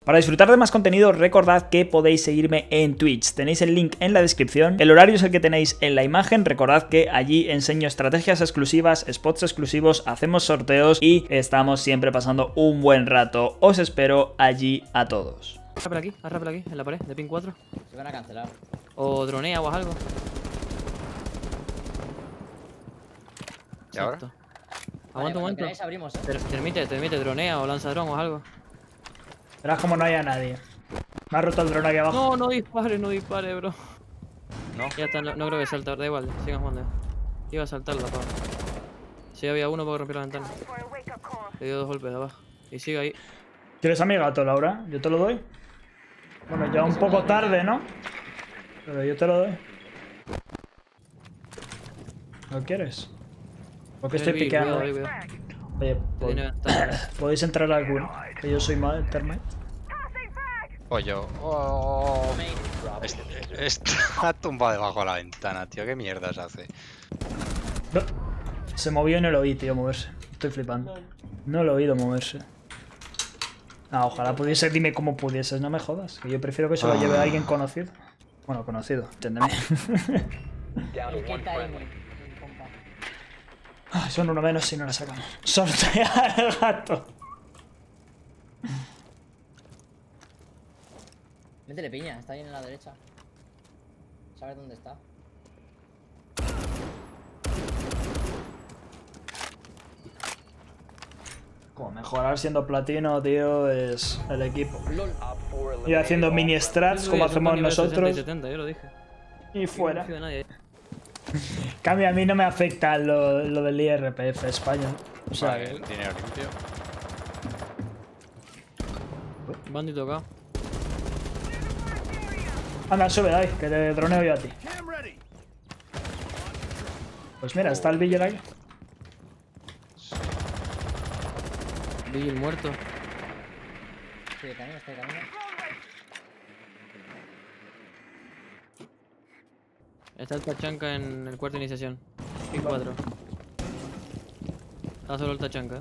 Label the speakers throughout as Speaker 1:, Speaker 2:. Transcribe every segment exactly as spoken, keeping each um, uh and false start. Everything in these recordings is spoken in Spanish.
Speaker 1: Para disfrutar de más contenido, recordad que podéis seguirme en Twitch. Tenéis el link en la descripción. El horario es el que tenéis en la imagen. Recordad que allí enseño estrategias exclusivas, spots exclusivos, hacemos sorteos y estamos siempre pasando un buen rato. Os espero allí a todos.
Speaker 2: Rápido aquí, rápido aquí, en la pared, de pin cuatro.
Speaker 3: Se van a cancelar.
Speaker 2: O dronea o algo.
Speaker 4: ¿Y ahora?
Speaker 2: Exacto.
Speaker 3: Vale,
Speaker 2: Aguanta un momento.
Speaker 3: queráis abrimos, eh.
Speaker 2: Ter- Termite, termite, dronea o lanza dron o algo.
Speaker 1: Verás como no haya nadie. Me ha roto el dron aquí abajo.
Speaker 2: No, no dispare, no dispare, bro.
Speaker 4: No.
Speaker 2: Ya está, no, no creo que salte, da igual, sigan jugando. Iba a saltar la pava. Sí, había uno porque rompió la ventana. Le dio dos golpes de abajo. Y sigue ahí.
Speaker 1: ¿Quieres a mi gato, Laura? Yo te lo doy. Bueno, ya un poco tarde, ¿no? Pero yo te lo doy. ¿Lo quieres? Porque estoy
Speaker 2: Cuidado,
Speaker 1: piqueando.
Speaker 2: cuidado, cuidado.
Speaker 1: Oye,
Speaker 2: Que
Speaker 1: pod-
Speaker 2: tiene ventaja.
Speaker 1: podéis entrar alguno. Que yo soy mal, Termite.
Speaker 4: Pollo. Oh. Est- Está tumbado debajo de la ventana, tío. ¿Qué mierdas hace?
Speaker 1: No. Se movió y no lo oí, tío, moverse. Estoy flipando. No lo he oído moverse. Ah, ojalá pudiese, dime cómo pudieses, no me jodas. Que yo prefiero que se lo lleve a alguien conocido. Bueno, conocido, entiéndeme.
Speaker 3: El que está ahí, compa.
Speaker 1: Ah, son uno menos si no la sacamos. Sortear el gato.
Speaker 3: Métele piña, está ahí en la derecha. ¿Sabes dónde está?
Speaker 1: Como mejorar siendo platino, tío, es el equipo.
Speaker 3: LOL.
Speaker 1: Y haciendo mini strats
Speaker 2: Yo
Speaker 1: como
Speaker 2: soy
Speaker 1: hacemos
Speaker 2: nivel sesenta y
Speaker 1: nosotros.
Speaker 2: setenta, yo lo dije.
Speaker 1: Y
Speaker 2: No
Speaker 1: fuera.
Speaker 2: confío en nadie.
Speaker 1: Cambio, a mí no me afecta lo, lo del I R P F España. O sea,
Speaker 4: Vale, el dinero limpio.
Speaker 2: Bandito acá.
Speaker 1: anda, sube ahí, que te droneo yo a ti. Pues mira, está el Vigil ahí.
Speaker 2: Vigil muerto.
Speaker 3: Estoy de camino, estoy de camino.
Speaker 2: Está el tachanca en el cuarto de iniciación. Pin cuatro. Está solo el tachanca.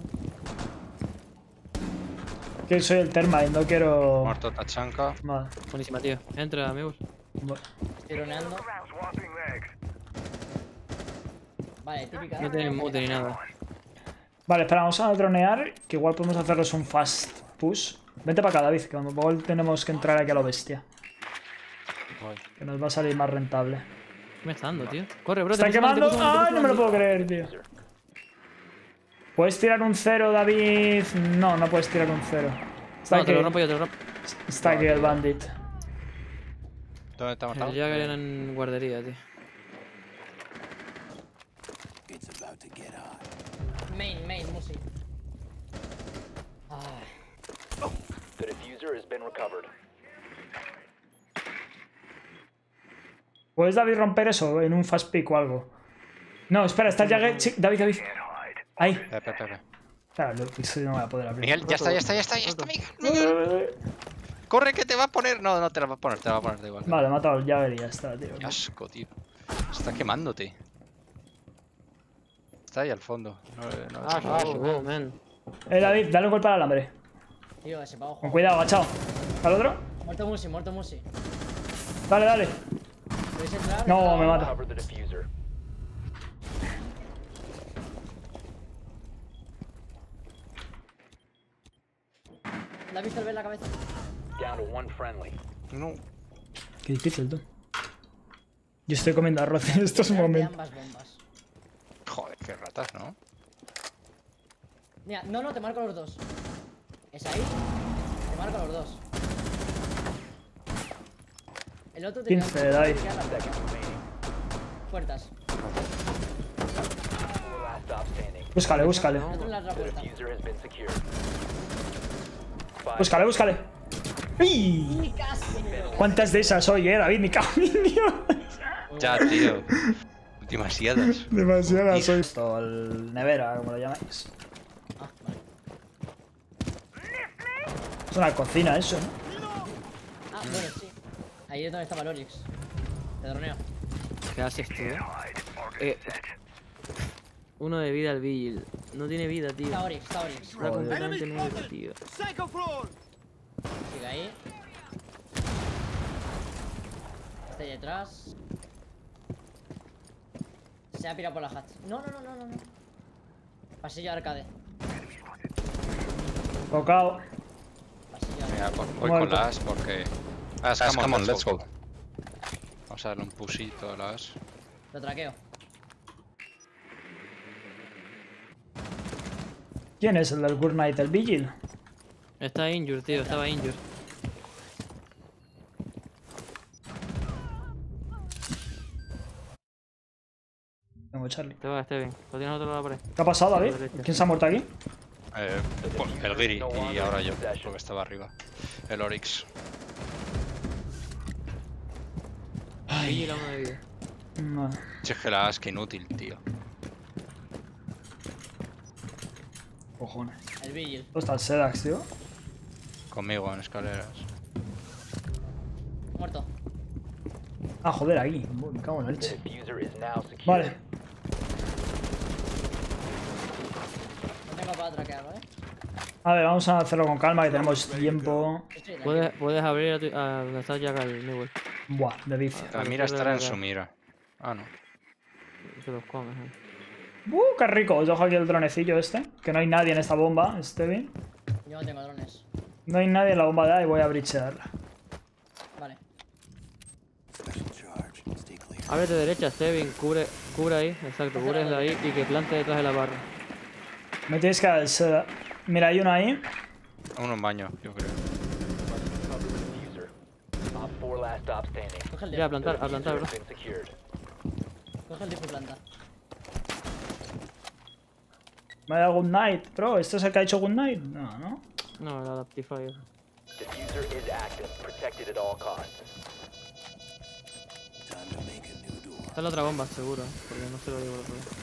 Speaker 1: Que soy el Termite, no quiero...
Speaker 4: Muerto Tachanka.
Speaker 1: Vale.
Speaker 2: Buenísima, tío. Entra, amigos.
Speaker 1: Bueno.
Speaker 3: Estoy droneando. Vale, típica.
Speaker 2: No tienen mute ni nada.
Speaker 1: Vale, espera, vamos a dronear, que igual podemos hacerles un fast push. Vente para acá, David, que igual tenemos que entrar aquí a lo bestia.
Speaker 4: Voy.
Speaker 1: Que nos va a salir más rentable.
Speaker 2: ¿Qué me está dando, tío? Corre, bro.
Speaker 1: ¿Está
Speaker 2: te puso mal, te
Speaker 1: quemando?
Speaker 2: puso mal, te
Speaker 1: ¡Ay,
Speaker 2: puso
Speaker 1: no me lo
Speaker 2: mal.
Speaker 1: puedo creer, tío! ¿Puedes tirar un cero, David? No, no puedes tirar un cero. Está
Speaker 2: No, te
Speaker 1: aquí,
Speaker 2: lo rompo yo, te lo rompo.
Speaker 1: está aquí el bandit.
Speaker 4: ¿Dónde está matado?
Speaker 2: El Jagger en guardería, tío.
Speaker 3: Main, main, Musi. Ay.
Speaker 5: The diffuser has been recovered.
Speaker 1: ¿Puedes, David, romper eso en un fast pick o algo? No, espera, está el Jagger. Sí, David, David. Ahí.
Speaker 4: Pepe, Pepe.
Speaker 1: Claro, lo- eso no voy a poder abrir.
Speaker 4: Miguel, ya está, ya está, ya está, ya está, Miguel. Miguel. Corre que te va a poner. No, no te la va a poner, te la va a poner da igual.
Speaker 1: Vale, he matado al Jagger y ya está, tío.
Speaker 4: Qué asco, tío. Está quemándote. Está ahí al fondo. No, no,
Speaker 2: Ah,
Speaker 4: no.
Speaker 2: oh, oh, man.
Speaker 1: Eh, David, dale un golpe al alambre.
Speaker 3: Tío, ese pavo
Speaker 1: Con
Speaker 3: juega.
Speaker 1: cuidado, agachado. ¿Al otro?
Speaker 3: Muerto Musi, muerto Musi.
Speaker 1: Dale, dale.
Speaker 3: ¿Podéis entrar?
Speaker 1: No, me mata.
Speaker 5: Cover the diffuser.
Speaker 3: ¿La has visto el ver la cabeza?
Speaker 5: Down to one friendly.
Speaker 4: No.
Speaker 1: Qué difícil, tú. Yo estoy comiendo arroz en estos
Speaker 3: De
Speaker 1: momentos.
Speaker 3: ambas bombas.
Speaker 4: Joder, qué ratas, ¿no?
Speaker 3: Mira, no, no, te marco los dos. Es ahí. Te marco los dos. El otro te
Speaker 1: quince de David.
Speaker 3: Puertas.
Speaker 5: Last stop standing.
Speaker 1: Búscale, búscale.
Speaker 3: El otro en la otra
Speaker 5: The
Speaker 3: puerta.
Speaker 5: diffuser has been secured. Five
Speaker 1: Búscale, búscale. ¡Uy!
Speaker 3: ¡Y casi!
Speaker 1: ¿Cuántas de esas hoy, eh, David? Mi cago en Dios.
Speaker 4: Ya, tío. Demasiadas.
Speaker 1: Demasiadas hoy. Esto, el nevera, como lo llamáis.
Speaker 3: Ah, vale.
Speaker 1: Es una cocina eso, ¿no?
Speaker 3: Ah, bueno, sí. Ahí es donde estaba Lorix. Te droneo.
Speaker 2: ¿Qué haces, tío? Eh, uno de vida al Vigil. No tiene vida, tío.
Speaker 3: Está Oryx, está Oryx.
Speaker 2: Está completamente nuevo, tío.
Speaker 3: Sigue ahí. Este ahí detrás. Se ha pirado por la hatch. No, no, no, no, no, no. Pasillo arcade.
Speaker 1: Tocado.
Speaker 3: Pasillo arcade.
Speaker 4: Mira, voy con
Speaker 1: Muerto.
Speaker 4: las porque. Ah,
Speaker 6: As, come on, let's go.
Speaker 4: Vamos a darle un pusito a las.
Speaker 3: Lo traqueo.
Speaker 1: ¿Quién es el del Good Night? ¿El Vigil?
Speaker 2: Está injured, tío, estaba injured.
Speaker 1: Tengo Charlie.
Speaker 2: Te va, Steven. Lo tienes al otro lado por ahí.
Speaker 1: ¿Qué ha pasado, David?
Speaker 2: Derecha.
Speaker 1: ¿Quién se ha muerto aquí?
Speaker 4: Eh, pues, el Giri y ahora yo, porque estaba arriba. El Oryx.
Speaker 2: Vigil a uno de vida.
Speaker 1: No.
Speaker 4: Si es que la as que inútil, tío.
Speaker 1: Cojones.
Speaker 3: El Vigil.
Speaker 1: ¿Dónde está el Sedax, tío?
Speaker 4: Conmigo en escaleras.
Speaker 3: Muerto.
Speaker 1: Ah, joder, aquí. Uy, me cago en la
Speaker 5: The
Speaker 1: leche.
Speaker 5: diffuser is now secure.
Speaker 1: Vale.
Speaker 3: No tengo para traquear, ¿vale?
Speaker 1: A ver, vamos a hacerlo con calma, que tenemos tiempo.
Speaker 3: Estoy
Speaker 2: Puedes, puedes abrir a, tu, a donde está Jack al Newell.
Speaker 1: Buah, de vicio.
Speaker 4: La mira estará en su mira. Ah, no.
Speaker 2: Se los comes, eh.
Speaker 1: ¡Uh, qué rico! Os dejo aquí el dronecillo este. Que no hay nadie en esta bomba, este bien.
Speaker 3: Yo no tengo drones.
Speaker 1: No hay nadie en la bomba de A y voy a breachearla.
Speaker 3: Vale.
Speaker 2: Ábrete derecha, Steven. Cubre, cubre ahí. Exacto, cubre desde ahí y que plante detrás de la barra.
Speaker 1: Me tienes que dar el Sedax. Mira, hay uno ahí.
Speaker 4: Uno en baño, yo creo.
Speaker 5: Cover the diffuser. Op four last stop standing.
Speaker 3: Coge el
Speaker 2: Ya, a
Speaker 3: diff.
Speaker 2: plantar, a plantar, bro.
Speaker 5: Has been secured.
Speaker 3: Coge el diff y planta.
Speaker 1: Me ha dado Good Night, bro. ¿Este es el que ha hecho Good Night? No, no.
Speaker 2: No, el Adaptifier.
Speaker 5: Diffuser is active. Protected at all costs.
Speaker 2: Está en la otra bomba, seguro, eh, porque no se lo digo el otro día.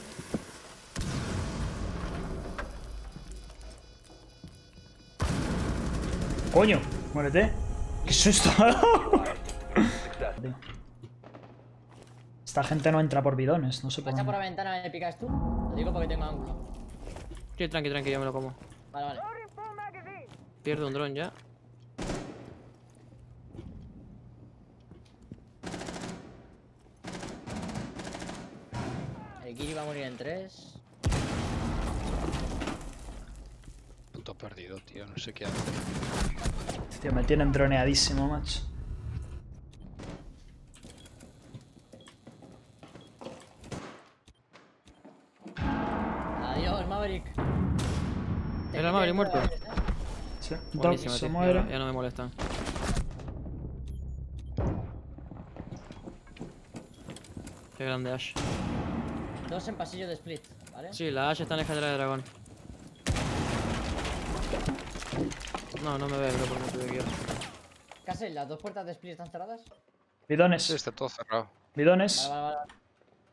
Speaker 1: Coño, muérete. ¡Qué susto!
Speaker 5: Success.
Speaker 1: Esta gente no entra por bidones, no sé por
Speaker 3: Pacha por la
Speaker 1: dónde.
Speaker 3: ventana, ¿me picas tú? Lo digo porque tengo ángulo.
Speaker 2: Sí, tranqui, tranqui, yo me lo como.
Speaker 3: Vale, vale.
Speaker 2: Pierdo un dron ya.
Speaker 3: El Kiri va a morir en tres.
Speaker 4: Puto perdido, tío. No sé qué hace.
Speaker 1: Tío, me tienen droneadísimo, macho.
Speaker 3: Adiós, Maverick. Te
Speaker 2: ¿Era
Speaker 3: quité
Speaker 2: Maverick
Speaker 3: el
Speaker 2: muerto?
Speaker 3: poder, ¿eh?
Speaker 1: Sí. Doc
Speaker 2: Buenísimo,
Speaker 1: se
Speaker 2: tío. Ya,
Speaker 1: muere.
Speaker 2: no- ya no me molestan. Qué grande Ash.
Speaker 3: Dos en pasillo de split, ¿vale?
Speaker 2: Sí, la Ash está en la escalera de dragón. No, no me ve, bro, por mucho que quiero.
Speaker 3: Castle, ¿las dos puertas de split están cerradas?
Speaker 1: Bidones.
Speaker 4: Sí, está todo cerrado.
Speaker 1: Bidones.
Speaker 3: Vale, vale, vale.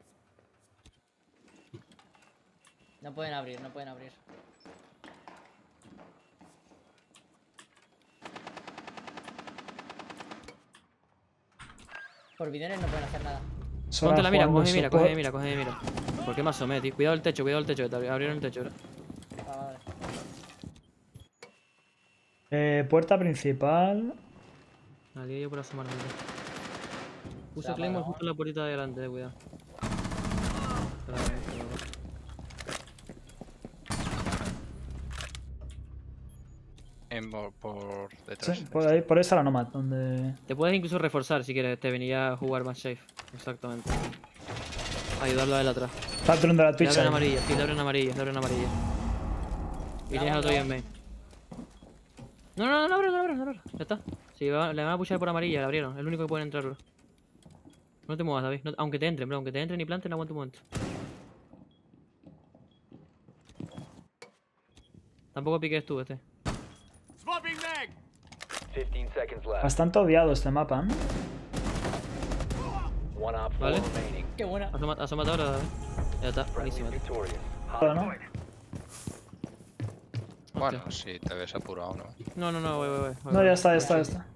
Speaker 3: No pueden abrir, no pueden abrir. Por bidones no pueden hacer nada.
Speaker 1: Sora
Speaker 2: Ponte la mira,
Speaker 1: jugando
Speaker 2: coge mira,
Speaker 1: support.
Speaker 2: coge mira, coge mira. ¿Por qué me asomé, tío? Cuidado el techo, cuidado el techo, que te abrieron el techo, bro.
Speaker 3: Vale, vale.
Speaker 1: Eh, puerta principal.
Speaker 2: Nadie yo por asomarme. tío. Puse
Speaker 3: Se ha
Speaker 2: Claymore
Speaker 3: apagado.
Speaker 2: justo en la puertita de delante, eh, cuidado. Espera, espera, espera.
Speaker 4: En, por, por detrás.
Speaker 1: Sí, por ahí, por ahí está la Nomad, donde.
Speaker 2: Te puedes incluso reforzar si quieres, te venía a jugar más safe. Exactamente. Ayudarlo a él atrás.
Speaker 1: Está el dron de la
Speaker 2: Le
Speaker 1: Twitch.
Speaker 2: abre en
Speaker 1: ahí.
Speaker 2: amarilla, sí, le abre en amarilla, le abre en amarilla. Y tienes al otro ahí en main. No, no, no, no abre, no abre, no abre. Ya está. Si va- le van a pushar por amarilla, le abrieron. Es el único que pueden entrar, bro. No te muevas, David. No- aunque te entren, bro. Aunque te entren y planten, aguanta un momento. Tampoco piques tú, este.
Speaker 5: fifteen seconds left.
Speaker 1: Bastante odiado este mapa, ¿eh?
Speaker 5: One op four
Speaker 2: Vale.
Speaker 5: remaining.
Speaker 3: Qué buena.
Speaker 2: Asoma- Asómate ahora, David. Ya está,
Speaker 5: Friendly
Speaker 2: buenísimo. tío.
Speaker 5: victorious.
Speaker 1: Todo, ¿no?
Speaker 4: Bueno, si te ves apurado, ¿no?
Speaker 2: No, no, no, voy, voy, voy. voy,
Speaker 1: No,
Speaker 2: voy.
Speaker 1: ya está, ya está, ya está.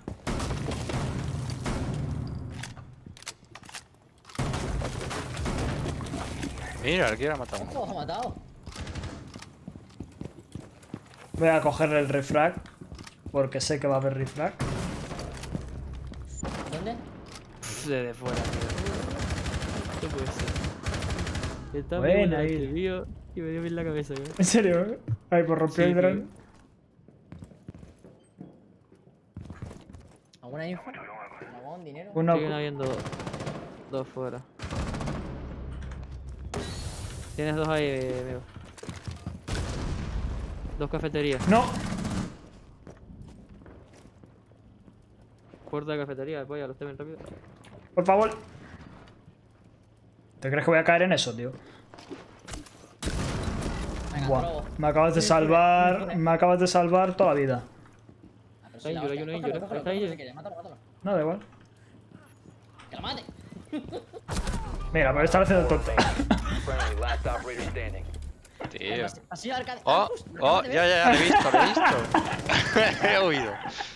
Speaker 4: Mira, el Giri ha matado a uno.
Speaker 3: ¡Ojo, ha matado!
Speaker 1: Voy a cogerle el refrag. porque sé que va a haber refrag.
Speaker 3: ¿Dónde?
Speaker 2: Desde fuera, tío. ¿Qué puede ser? Está
Speaker 1: Buena,
Speaker 2: muy bueno
Speaker 1: ahí.
Speaker 2: este tío y me dio bien la cabeza, ¿eh?
Speaker 1: ¿En serio? ¿Eh? Ay, pues rompió
Speaker 2: Sí,
Speaker 1: el dron.
Speaker 3: ¿Alguna info? ¿Algún dinero?
Speaker 1: Uno.
Speaker 2: Siguen habiendo dos fuera. Tienes dos ahí, eh, amigo. Dos cafeterías.
Speaker 1: No.
Speaker 2: Puerta de cafetería, voy a los temen rápido.
Speaker 1: Por favor. ¿Te crees que voy a caer en eso, tío?
Speaker 3: Venga,
Speaker 1: Buah.
Speaker 3: luego.
Speaker 1: Me acabas de salvar. Me acabas de salvar toda la vida.
Speaker 3: Ah, pero
Speaker 2: Está
Speaker 3: si la
Speaker 2: injured, hay
Speaker 3: hostia.
Speaker 2: uno
Speaker 3: Cógelo,
Speaker 2: injured.
Speaker 3: cógelo,
Speaker 2: Está
Speaker 3: cógelo si
Speaker 2: injured.
Speaker 3: quieres. Mátalo, mátalo.
Speaker 1: No, da igual.
Speaker 3: ¡Que lo mate!
Speaker 1: Mira, me estar haciendo tonto.
Speaker 5: Friendly, last operator standing.
Speaker 4: Tío.
Speaker 3: Así arcade.
Speaker 4: Oh,
Speaker 3: Ah, justo,
Speaker 4: oh,
Speaker 3: arcade,
Speaker 4: ya,
Speaker 3: ¿ves?
Speaker 4: ya, ya, lo he visto, lo he visto. He oído.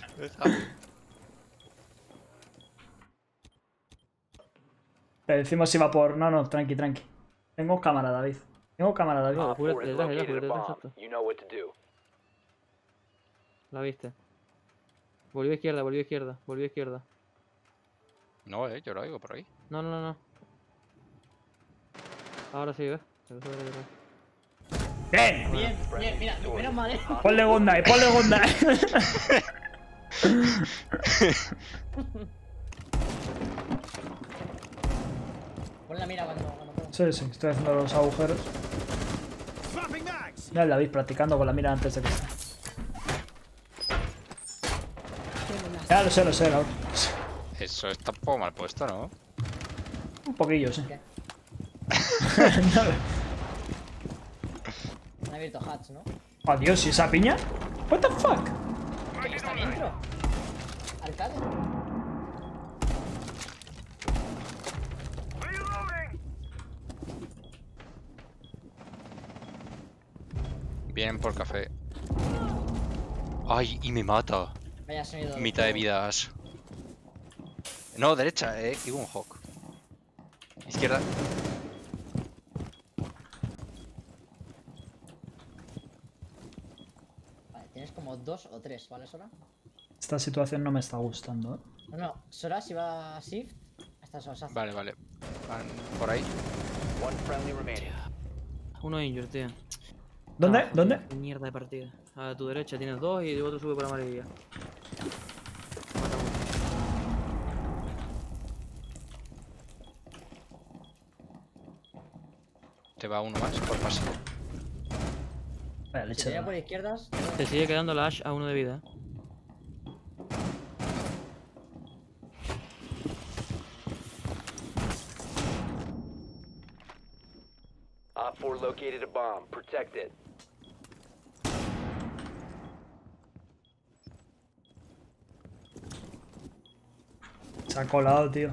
Speaker 1: Te decimos si va por. No, no, tranqui, tranqui. Tengo cámara, David. Tengo cámara, David.
Speaker 2: No,
Speaker 5: Op four
Speaker 2: apúrate,
Speaker 5: has
Speaker 2: detrás, detrás,
Speaker 5: located a
Speaker 2: detrás,
Speaker 5: bomb.
Speaker 2: exacto.
Speaker 5: You know what to do.
Speaker 2: La viste. Volvió a izquierda, volvió a izquierda, volvió a izquierda.
Speaker 4: No, eh, yo lo oigo por ahí.
Speaker 2: No, no, no, no. Ahora sí, ¿ves? Se lo sube detrás.
Speaker 1: ¡Bien!
Speaker 3: Bien, bien, mira, menos mal, eh.
Speaker 1: Ponle Gondai, ponle Gondai.
Speaker 3: Pon la mira cuando, cuando puedas.
Speaker 1: Sí, sí, estoy haciendo los agujeros. Mira el David practicando con la mira antes de que. Ya lo sé, lo sé, lo...
Speaker 4: Eso está un poco mal puesto, ¿no?
Speaker 1: Un poquillo, sí.
Speaker 3: ¿Qué?
Speaker 1: No.
Speaker 3: Han abierto hats, ¿no?
Speaker 1: Adiós, ¿y esa piña? What the fuck?
Speaker 3: ¿Qué está dentro? Arcade.
Speaker 4: Vienen por café. Ay, y me mata.
Speaker 3: Vaya sonido.
Speaker 4: Mitad de vidas. No, derecha, eh. Y un hawk. Izquierda.
Speaker 3: Vale, tienes como dos o tres, ¿vale, Sora?
Speaker 1: Esta situación no me está gustando, ¿eh?
Speaker 3: No, no, Sora si va a Shift, hasta Sora.
Speaker 4: Vale, vale. Van por ahí.
Speaker 5: One friendly remaining.
Speaker 2: Uno injured, tío.
Speaker 1: ¿Dónde?
Speaker 2: Ah,
Speaker 1: ¿Dónde?
Speaker 2: Mierda de partida. A tu derecha tienes dos y otro sube por amarilla.
Speaker 4: Te va uno más por pasivo.
Speaker 1: Vaya
Speaker 3: Si
Speaker 1: leche.
Speaker 3: te viene
Speaker 1: de-
Speaker 3: por izquierdas,
Speaker 2: Te sigue quedando la Ash a uno de vida. ¿eh?
Speaker 5: Op four located a bomb. Protect it.
Speaker 1: Se ha colado, tío.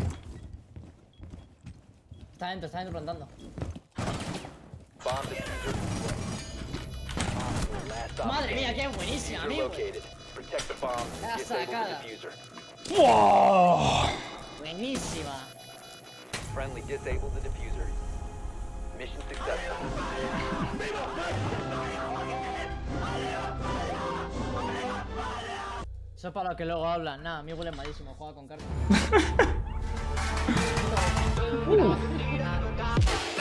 Speaker 3: está dentro, está dentro plantando.
Speaker 5: Bomb diffuser. Op four, last op
Speaker 3: Madre mía,
Speaker 5: standing.
Speaker 3: qué buenísima,
Speaker 5: Diffuser
Speaker 3: amigo.
Speaker 5: located. Protect the bomb.
Speaker 3: La
Speaker 5: Disable
Speaker 3: sacada.
Speaker 5: the diffuser.
Speaker 1: ¡Wow!
Speaker 3: Buenísima.
Speaker 5: Friendly disabled the diffuser. Mission successful.
Speaker 3: Eso es para los que luego hablan. Nada, mi es malísimo, juega con cartas.